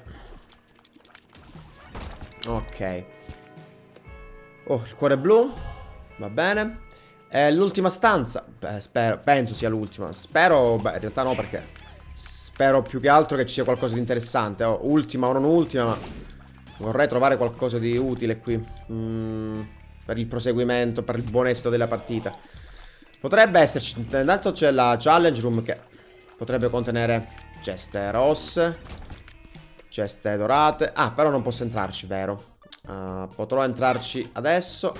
Ok. Oh, il cuore blu. Va bene. È l'ultima stanza. Beh, spero, penso sia l'ultima. Spero, beh, in realtà no, perché spero più che altro che ci sia qualcosa di interessante. Oh, ultima o non ultima, ma vorrei trovare qualcosa di utile qui. mm, Per il proseguimento, per il buon esito della partita. Potrebbe esserci. Intanto c'è la challenge room che potrebbe contenere ceste rosse, ceste dorate. Ah, però non posso entrarci, vero? Uh, potrò entrarci adesso.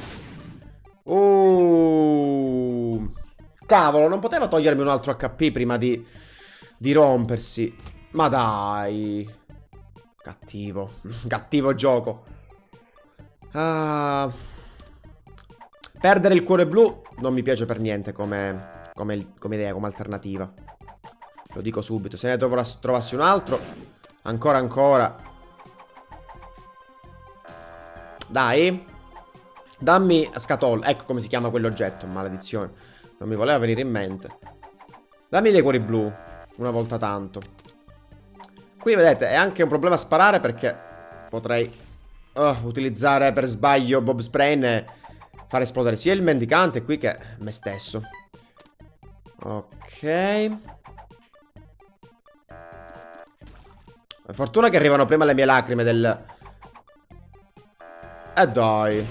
Uh, cavolo, non poteva togliermi un altro H P prima di, di rompersi. Ma dai. Cattivo. Cattivo gioco. uh, Perdere il cuore blu non mi piace per niente come, come, come idea, come alternativa. Lo dico subito. Se ne dovessi trovassi un altro, ancora ancora. Dai. Dammi scatolla. Ecco come si chiama quell'oggetto. Maledizione. Non mi voleva venire in mente. Dammi dei cuori blu. Una volta tanto. Qui vedete è anche un problema sparare, perché potrei uh, utilizzare per sbaglio Bob's Brain e far esplodere sia il mendicante qui che me stesso. Ok. Fortuna che arrivano prima le mie lacrime del... Eh dai.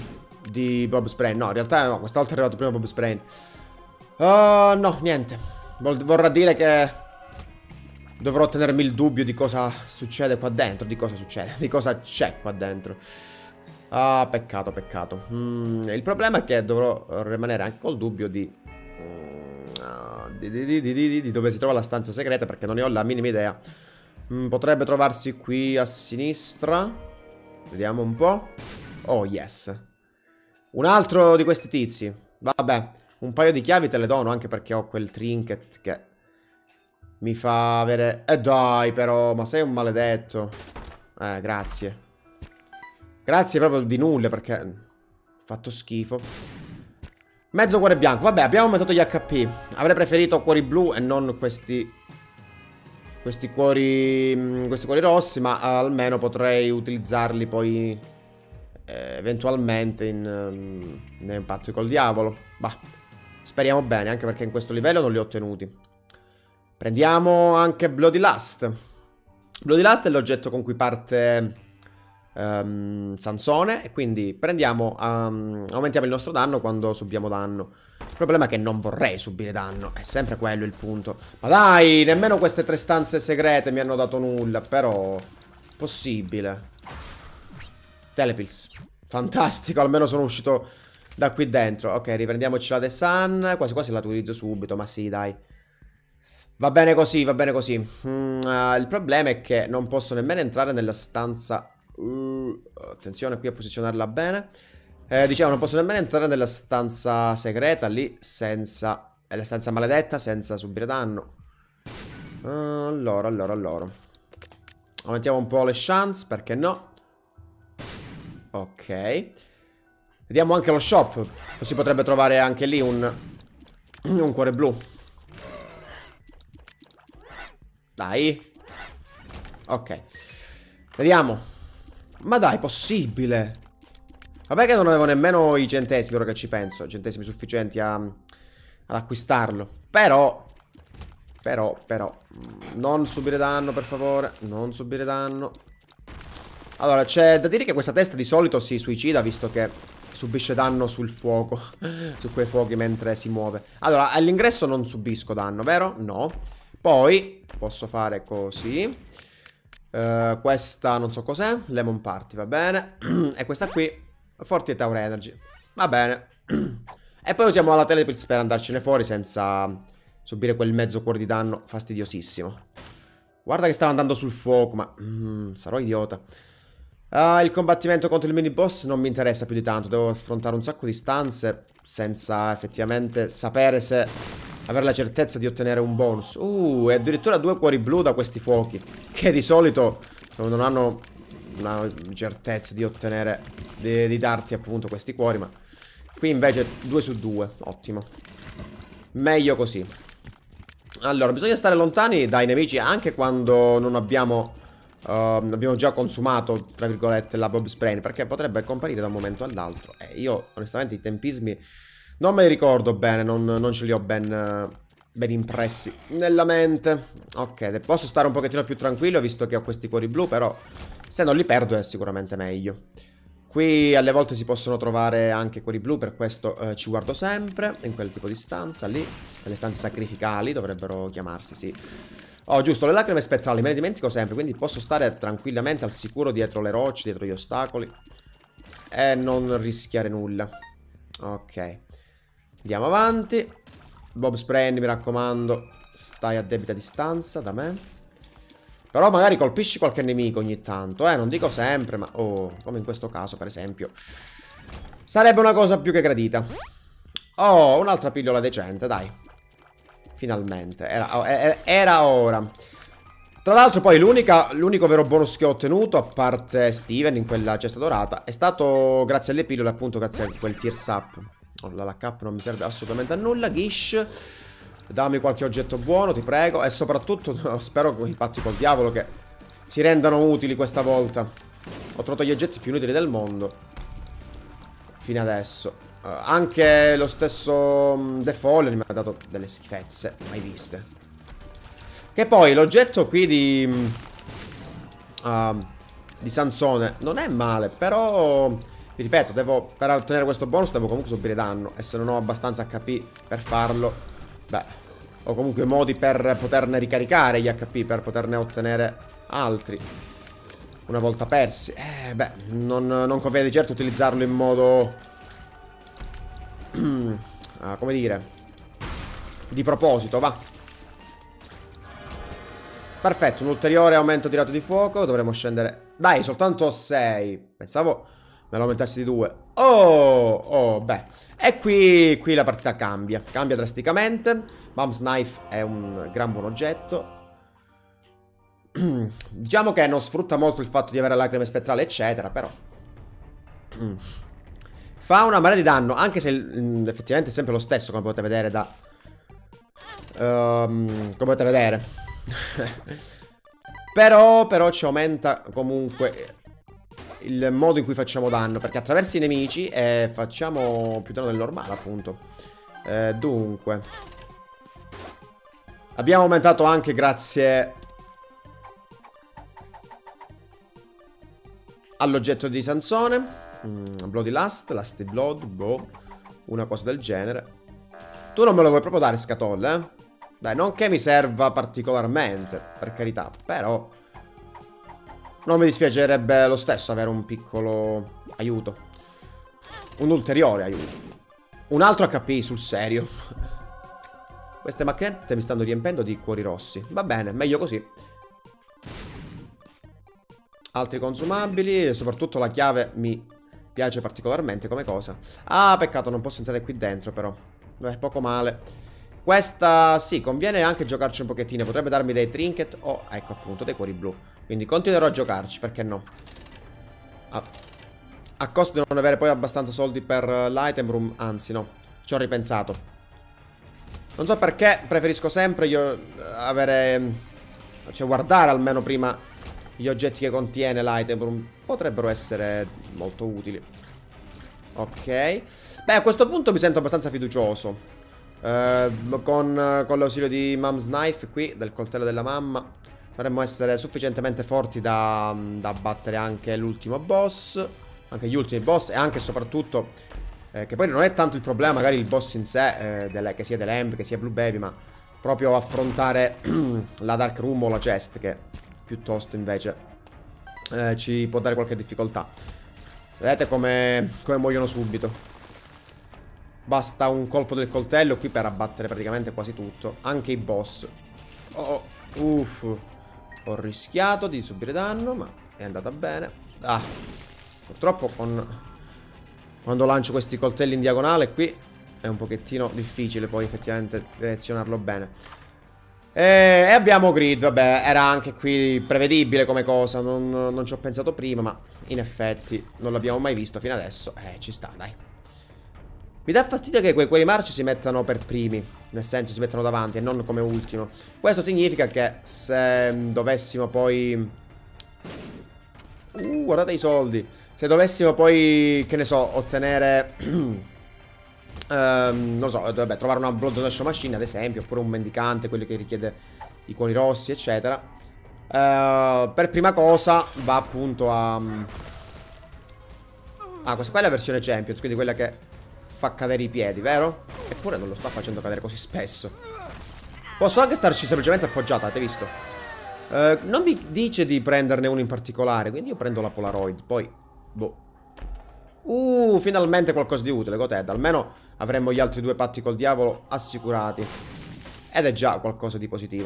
di Bob's Brain. No, in realtà no, questa volta è arrivato prima Bob's Brain. Uh, no, niente. Vol vorrà dire che dovrò tenermi il dubbio di cosa succede qua dentro. Di cosa succede, di cosa c'è qua dentro. Ah, peccato, peccato. Mm, il problema è che dovrò rimanere anche col dubbio di, uh, di, di, di, di, di dove si trova la stanza segreta, perché non ne ho la minima idea. Mm, potrebbe trovarsi qui a sinistra. Vediamo un po'. Oh, yes. Un altro di questi tizi. Vabbè, un paio di chiavi te le dono, anche perché ho quel trinket che mi fa avere... Eh dai, però, ma sei un maledetto. Eh, grazie. Grazie proprio di nulla, perché ho fatto schifo. Mezzo cuore bianco. Vabbè, abbiamo aumentato gli H P. Avrei preferito cuori blu e non questi... Questi cuori... Questi cuori rossi, ma almeno potrei utilizzarli poi... Eh, eventualmente in... Um, nei patti col diavolo. Bah, speriamo bene, anche perché in questo livello non li ho ottenuti. Prendiamo anche Bloody Lust. Bloody Lust è l'oggetto con cui parte... Um, Sansone, e quindi prendiamo, um, aumentiamo il nostro danno quando subiamo danno. Il problema è che non vorrei subire danno, è sempre quello il punto. Ma dai, nemmeno queste tre stanze segrete mi hanno dato nulla. Però possibile. Telepills, fantastico, almeno sono uscito da qui dentro. Ok, riprendiamoci la The Sun. Quasi quasi la utilizzo subito, ma sì, dai. Va bene così, va bene così. mm, uh, Il problema è che non posso nemmeno entrare nella stanza. Uh, attenzione qui a posizionarla bene. eh, Diciamo, non posso nemmeno entrare nella stanza segreta lì senza... È la stanza maledetta, senza subire danno. uh, Allora, allora, allora aumentiamo un po' le chance, perché no? Ok. Vediamo anche lo shop. Così potrebbe trovare anche lì un... Un cuore blu. Dai. Ok. Vediamo. Ma dai, possibile. Vabbè che non avevo nemmeno i centesimi, ora che ci penso. Centesimi sufficienti a, ad acquistarlo. Però Però, però non subire danno, per favore. Non subire danno. Allora, c'è da dire che questa testa di solito si suicida, visto che subisce danno sul fuoco. Su quei fuochi mentre si muove. Allora, all'ingresso non subisco danno, vero? No. Poi posso fare così. Uh, questa non so cos'è. Lemon Party, va bene. E questa qui, Forti Tower Energy. Va bene. E poi usiamo la Telepills per andarcene fuori senza subire quel mezzo cuore di danno fastidiosissimo. Guarda che stava andando sul fuoco, ma mm, sarò idiota. uh, Il combattimento contro il mini boss non mi interessa più di tanto. Devo affrontare un sacco di stanze senza effettivamente sapere se avere la certezza di ottenere un bonus. Uh, e addirittura due cuori blu da questi fuochi, che di solito non hanno una certezza di ottenere, di, di darti appunto questi cuori. Ma qui invece due su due. Ottimo. Meglio così. Allora, bisogna stare lontani dai nemici anche quando non abbiamo uh, abbiamo già consumato, tra virgolette, la Bob's Brain, perché potrebbe comparire da un momento all'altro. E io onestamente i tempismi non me li ricordo bene, non, non ce li ho ben, ben impressi nella mente. Ok, posso stare un pochettino più tranquillo visto che ho questi cuori blu, però se non li perdo è sicuramente meglio. Qui alle volte si possono trovare anche cuori blu, per questo eh, ci guardo sempre in quel tipo di stanza lì. Nelle stanze sacrificali dovrebbero chiamarsi, sì. Oh, giusto, le lacrime spettrali me ne dimentico sempre, quindi posso stare tranquillamente al sicuro dietro le rocce, dietro gli ostacoli e non rischiare nulla. Ok. Andiamo avanti. Bob's Brain, mi raccomando, stai a debita distanza da me. Però magari colpisci qualche nemico ogni tanto, eh, non dico sempre, ma... Oh, come in questo caso, per esempio. Sarebbe una cosa più che gradita. Oh, un'altra pillola decente, dai. Finalmente, era, era ora. Tra l'altro poi l'unico vero bonus che ho ottenuto, a parte Steven in quella cesta dorata, è stato grazie alle pillole, appunto, grazie a quel Tears Up. Oh, la K non mi serve assolutamente a nulla. Gish, dammi qualche oggetto buono, ti prego. E soprattutto spero con i patti col diavolo che si rendano utili questa volta. Ho trovato gli oggetti più inutili del mondo fino adesso. uh, Anche lo stesso um, The Fallen mi ha dato delle schifezze mai viste. Che poi l'oggetto qui di uh, di Sansone non è male, però Ti ripeto, devo, per ottenere questo bonus devo comunque subire danno. E se non ho abbastanza H P per farlo, beh, ho comunque modi per poterne ricaricare gli H P, per poterne ottenere altri una volta persi. Eh, beh, non, non conviene di certo utilizzarlo in modo ah, come dire, di proposito, va. Perfetto, un ulteriore aumento di rato di fuoco. Dovremmo scendere. Dai, soltanto sei. Pensavo me lo aumentassi di due. Oh, oh, beh. E qui, qui la partita cambia. Cambia drasticamente. Mum's Knife è un gran buon oggetto. Diciamo che non sfrutta molto il fatto di avere lacrime spettrali, eccetera, però fa una marea di danno, anche se mh, effettivamente è sempre lo stesso, come potete vedere da um, come potete vedere. Però, però ci aumenta comunque il modo in cui facciamo danno, perché attraverso i nemici eh, facciamo più danno del normale, appunto. eh, Dunque abbiamo aumentato anche grazie all'oggetto di Sansone, mm, Bloody Lust, Lusty Blood, boh, una cosa del genere. Tu non me lo vuoi proprio dare, scatolle, eh? Dai, non che mi serva particolarmente, per carità, però non mi dispiacerebbe lo stesso avere un piccolo aiuto. Un ulteriore aiuto. Un altro H P, sul serio. Queste macchinette mi stanno riempendo di cuori rossi. Va bene, meglio così. Altri consumabili, e soprattutto la chiave mi piace particolarmente come cosa. Ah, peccato, non posso entrare qui dentro però. Beh, poco male. Questa, sì, conviene anche giocarci un pochettino. Potrebbe darmi dei trinket o, ecco appunto, dei cuori blu. Quindi continuerò a giocarci, perché no? A, a costo di non avere poi abbastanza soldi per l'item room. Anzi, no, ci ho ripensato. Non so perché preferisco sempre io avere, cioè guardare almeno prima gli oggetti che contiene l'item room. Potrebbero essere molto utili. Ok. Beh, a questo punto mi sento abbastanza fiducioso. eh, Con, con l'ausilio di Mum's Knife qui, del coltello della mamma, dovremmo essere sufficientemente forti da, da battere anche l'ultimo boss. Anche gli ultimi boss. E anche e soprattutto eh, che poi non è tanto il problema magari il boss in sé, eh, delle, che sia dell'Emp, che sia Blue Baby, ma proprio affrontare la Dark Room o la chest, che piuttosto invece eh, ci può dare qualche difficoltà. Vedete come, come muoiono subito. Basta un colpo del coltello qui per abbattere praticamente quasi tutto. Anche i boss. Oh, uff. Ho rischiato di subire danno, ma è andata bene. Ah, purtroppo con, quando lancio questi coltelli in diagonale qui è un pochettino difficile poi effettivamente direzionarlo bene. E, e abbiamo Grid, vabbè, era anche qui prevedibile come cosa, non, non ci ho pensato prima, ma in effetti non l'abbiamo mai visto fino adesso. Eh, ci sta, dai. Mi dà fastidio che que quei marci si mettano per primi, nel senso si mettano davanti e non come ultimo. Questo significa che se dovessimo poi... Uh, guardate i soldi. Se dovessimo poi, che ne so, ottenere... Um, non lo so, vabbè, trovare una Blood Donation Machine ad esempio, oppure un mendicante, quello che richiede i cuori rossi, eccetera. uh, Per prima cosa va appunto a... Ah, questa qua è la versione Champions, quindi quella che fa cadere i piedi, vero? Eppure non lo sta facendo cadere così spesso. Posso anche starci semplicemente appoggiata, avete visto? uh, Non mi dice di prenderne uno in particolare, quindi io prendo la Polaroid, poi... Boh. Uh, finalmente qualcosa di utile, Goted. Almeno avremmo gli altri due patti col diavolo assicurati. Ed è già qualcosa di positivo.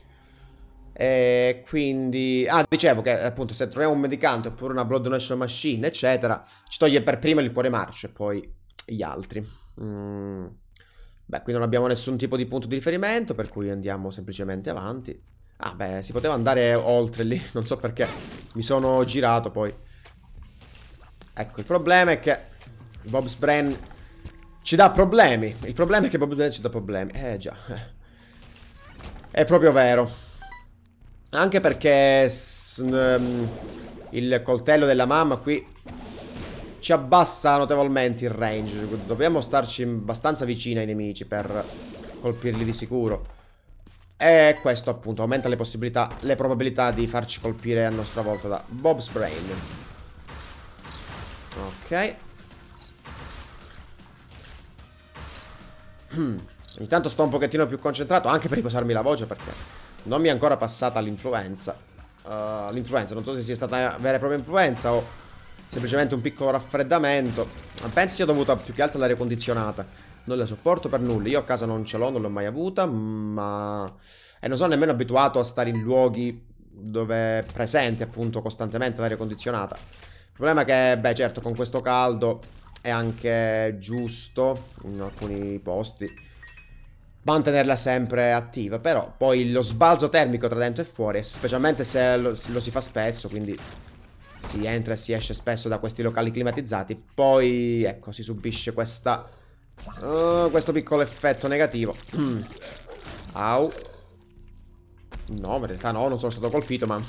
E quindi... Ah, dicevo che appunto se troviamo un medicante oppure una Blood Donation Machine, eccetera, ci toglie per prima il cuore marcio e poi gli altri. mm. Beh, qui non abbiamo nessun tipo di punto di riferimento, per cui andiamo semplicemente avanti. Ah, beh, si poteva andare oltre lì. Non so perché mi sono girato poi. Ecco, il problema è che Bob's Brain ci dà problemi. Il problema è che Bob's Brain ci dà problemi. Eh già, è proprio vero. Anche perché um, il coltello della mamma qui ci abbassa notevolmente il range. Dobbiamo starci abbastanza vicini ai nemici per colpirli di sicuro. E questo appunto aumenta le possibilità, le probabilità di farci colpire a nostra volta da Bob's Brain. Ok. Ogni tanto sto un pochettino più concentrato, anche per riposarmi la voce, perché non mi è ancora passata l'influenza. uh, L'influenza, non so se sia stata vera e propria influenza o semplicemente un piccolo raffreddamento. Penso sia dovuta più che altro all'aria condizionata. Non la sopporto per nulla. Io a casa non ce l'ho, non l'ho mai avuta, ma... E non sono nemmeno abituato a stare in luoghi dove è presente appunto costantemente l'aria condizionata. Il problema è che, beh, certo, con questo caldo è anche giusto in alcuni posti mantenerla sempre attiva. Però poi lo sbalzo termico tra dentro e fuori, specialmente se lo, se lo si fa spesso, quindi si entra e si esce spesso da questi locali climatizzati, poi ecco si subisce questa uh, questo piccolo effetto negativo. Au. No, in realtà no, non sono stato colpito, ma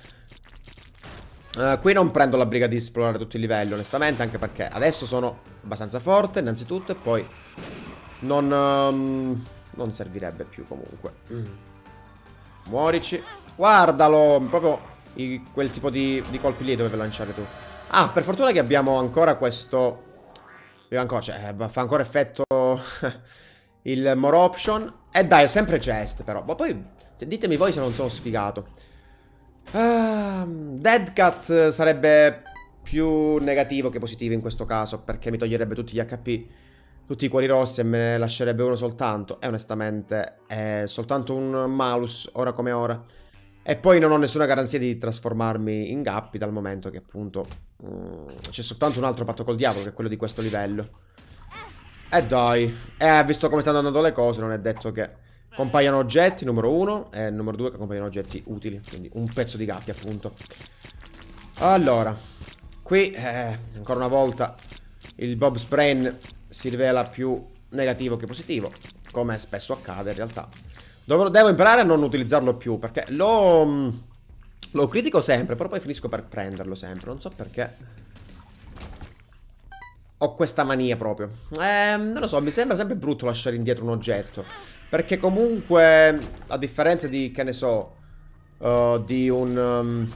uh, qui non prendo la briga di esplorare tutti i livelli, onestamente, anche perché adesso sono abbastanza forte, innanzitutto, e poi non, um, non servirebbe più comunque. mm. Muorici. Guardalo, proprio i, quel tipo di, di colpi lì dovevi lanciare tu. Ah, per fortuna che abbiamo ancora questo... Ancora, cioè, fa ancora effetto il more option. E dai, è sempre chest però. Ma poi ditemi voi se non sono sfigato. uh, Dead Cat sarebbe più negativo che positivo in questo caso, perché mi toglierebbe tutti gli H P, tutti i cuori rossi, e me ne lascerebbe uno soltanto. E onestamente è soltanto un malus ora come ora. E poi non ho nessuna garanzia di trasformarmi in Gappi, dal momento che appunto mm, c'è soltanto un altro patto col diavolo, che è quello di questo livello. E dai, eh, visto come stanno andando le cose, non è detto che compaiano oggetti, numero uno, e numero due che compaiano oggetti utili. Quindi un pezzo di Gappi, appunto. Allora, qui eh, ancora una volta il Bob's Brain si rivela più negativo che positivo, come spesso accade in realtà. Devo, devo imparare a non utilizzarlo più, perché lo, lo critico sempre, però poi finisco per prenderlo sempre. Non so perché. Ho questa mania proprio. Eh, non lo so, mi sembra sempre brutto lasciare indietro un oggetto. Perché comunque, a differenza di, che ne so, uh, di un... Um,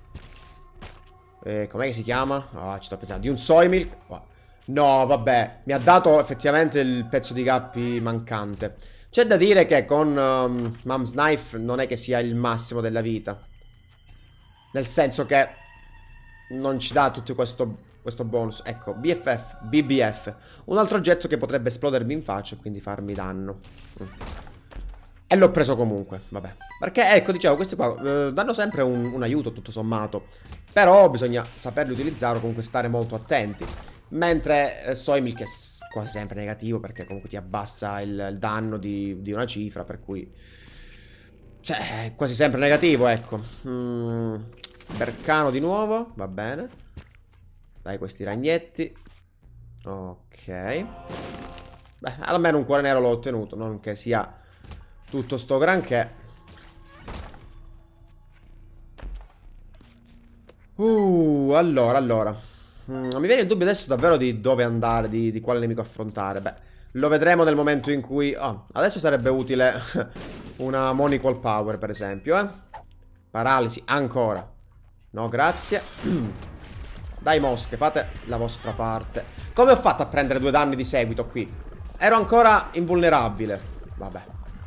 eh, com'è che si chiama? Ah, ci sto pensando. Di un soy milk. No, vabbè, mi ha dato effettivamente il pezzo di Gappi mancante. C'è da dire che con um, Mom's Knife non è che sia il massimo della vita. Nel senso che non ci dà tutto questo, questo bonus. Ecco, B F F, B B F. Un altro oggetto che potrebbe esplodermi in faccia e quindi farmi danno. Mm. E l'ho preso comunque, vabbè. Perché, ecco, dicevo, questi qua eh, danno sempre un, un aiuto tutto sommato. Però bisogna saperli utilizzare o comunque stare molto attenti. Mentre eh, Soymilk è quasi sempre negativo, perché comunque ti abbassa il, il danno di, di una cifra, per cui... Cioè, è quasi sempre negativo, ecco. Mm, Bercano di nuovo, va bene. Dai questi ragnetti. Ok. Beh, almeno un cuore nero l'ho ottenuto, non che sia tutto sto granché. Uh, allora, allora. Mm, mi viene il dubbio adesso davvero di dove andare, di, di quale nemico affrontare. Beh, lo vedremo nel momento in cui... Oh, adesso sarebbe utile una Moniqual Power, per esempio, eh. Paralisi, ancora. No, grazie. Dai mosche, fate la vostra parte. Come ho fatto a prendere due danni di seguito qui? Ero ancora invulnerabile. Vabbè.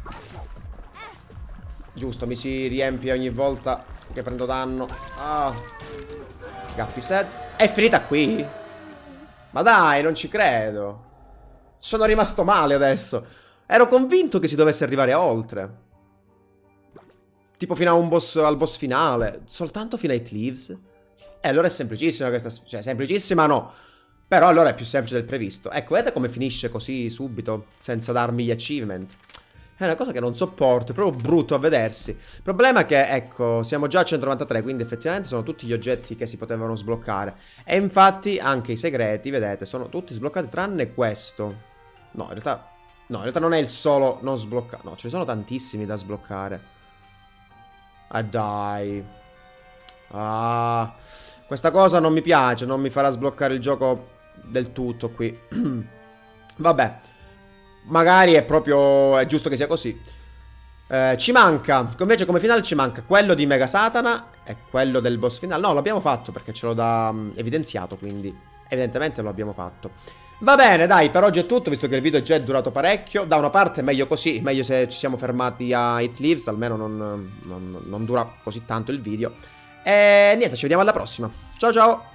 Giusto, mi si riempie ogni volta che prendo danno. Ah. Gappi set. È finita qui? Ma dai, non ci credo. Sono rimasto male adesso. Ero convinto che si dovesse arrivare a oltre. Tipo fino a un boss, al boss finale. Soltanto fino ai Thieves. E allora è semplicissima questa... Cioè, semplicissima no. Però allora è più semplice del previsto. Ecco, vedete come finisce così subito, senza darmi gli achievement. È una cosa che non sopporto, è proprio brutto a vedersi. Il problema è che, ecco, siamo già a centonovantatré, quindi effettivamente sono tutti gli oggetti che si potevano sbloccare. E infatti anche i segreti, vedete, sono tutti sbloccati tranne questo. No, in realtà... No, in realtà non è il solo non sbloccato. No, ce ne sono tantissimi da sbloccare. Ah, dai. Ah... Questa cosa non mi piace, non mi farà sbloccare il gioco del tutto qui. Vabbè. Magari è proprio... è giusto che sia così. eh, Ci manca... Invece come finale ci manca quello di Mega Satana e quello del boss finale. No, l'abbiamo fatto perché ce l'ho da um, evidenziato, quindi evidentemente lo abbiamo fatto. Va bene, dai, per oggi è tutto, visto che il video già è durato parecchio. Da una parte è meglio così, meglio se ci siamo fermati a It Lives, almeno non, non, non dura così tanto il video. E niente, ci vediamo alla prossima. Ciao ciao!